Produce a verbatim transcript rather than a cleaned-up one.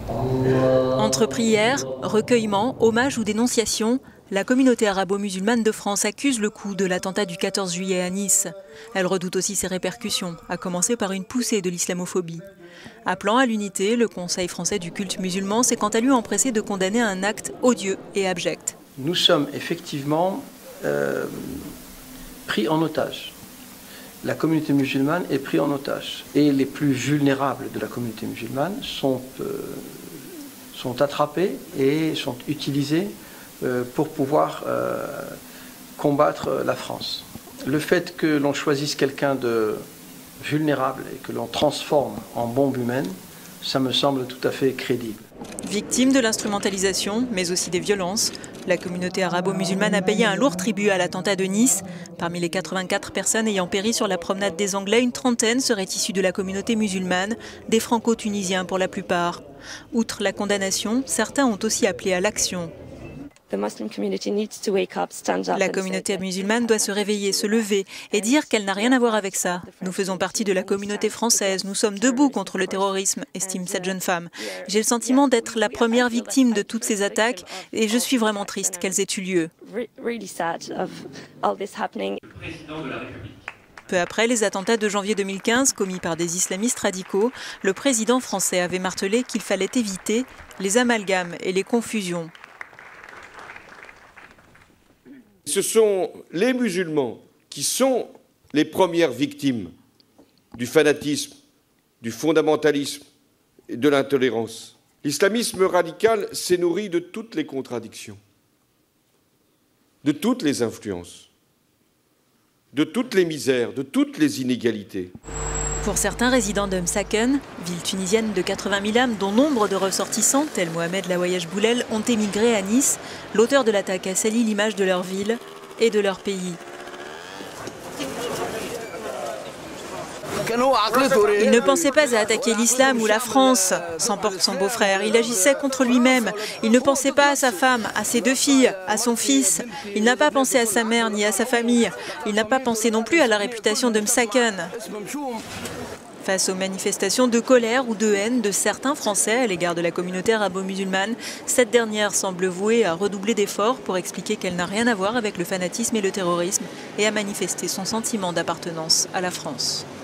Entre prières, recueillements, hommages ou dénonciations, la communauté arabo-musulmane de France accuse le coup de l'attentat du quatorze juillet à Nice. Elle redoute aussi ses répercussions, à commencer par une poussée de l'islamophobie. Appelant à l'unité, le Conseil français du culte musulman s'est quant à lui empressé de condamner un acte odieux et abject. Nous sommes effectivement euh, pris en otage. La communauté musulmane est prise en otage. Et les plus vulnérables de la communauté musulmane sont, euh, sont attrapés et sont utilisés euh, pour pouvoir euh, combattre la France. Le fait que l'on choisisse quelqu'un de vulnérable et que l'on transforme en bombe humaine, ça me semble tout à fait crédible. Victime de l'instrumentalisation, mais aussi des violences, la communauté arabo-musulmane a payé un lourd tribut à l'attentat de Nice. Parmi les quatre-vingt-quatre personnes ayant péri sur la promenade des Anglais, une trentaine seraient issues de la communauté musulmane, des franco-tunisiens pour la plupart. Outre la condamnation, certains ont aussi appelé à l'action. La communauté musulmane doit se réveiller, se lever et dire qu'elle n'a rien à voir avec ça. Nous faisons partie de la communauté française, nous sommes debout contre le terrorisme, estime cette jeune femme. J'ai le sentiment d'être la première victime de toutes ces attaques et je suis vraiment triste qu'elles aient eu lieu. Peu après les attentats de janvier deux mille quinze commis par des islamistes radicaux, le président français avait martelé qu'il fallait éviter les amalgames et les confusions. Ce sont les musulmans qui sont les premières victimes du fanatisme, du fondamentalisme et de l'intolérance. L'islamisme radical s'est nourri de toutes les contradictions, de toutes les influences, de toutes les misères, de toutes les inégalités. Pour certains résidents de Msaken, ville tunisienne de quatre-vingt mille âmes dont nombre de ressortissants, tels Mohamed Laouayesh Boulel, ont émigré à Nice, l'auteur de l'attaque a sali l'image de leur ville et de leur pays. Il ne pensait pas à attaquer l'islam ou la France, s'emporte son beau-frère. Il agissait contre lui-même. Il ne pensait pas à sa femme, à ses deux filles, à son fils. Il n'a pas pensé à sa mère ni à sa famille. Il n'a pas pensé non plus à la réputation de Msaken. Face aux manifestations de colère ou de haine de certains Français à l'égard de la communauté arabo-musulmane, cette dernière semble vouée à redoubler d'efforts pour expliquer qu'elle n'a rien à voir avec le fanatisme et le terrorisme et à manifester son sentiment d'appartenance à la France.